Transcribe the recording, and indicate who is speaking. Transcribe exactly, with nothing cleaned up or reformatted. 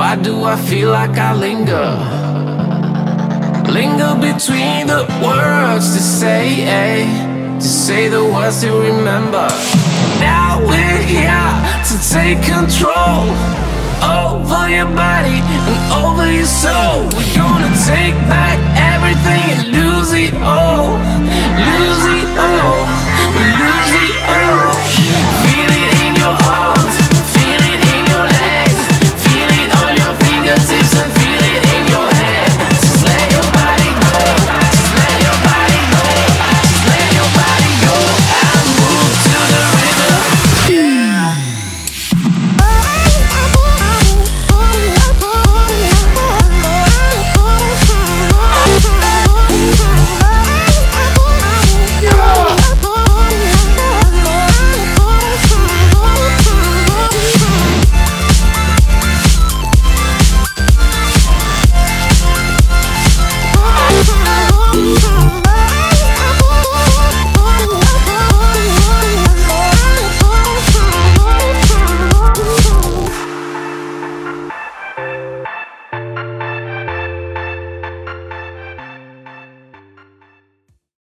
Speaker 1: Why do I feel like I linger? Linger between the words to say, eh? To say the words to remember. Now we're here to take control over your body and over your soul. We're gonna take back everything and lose it all, lose it all.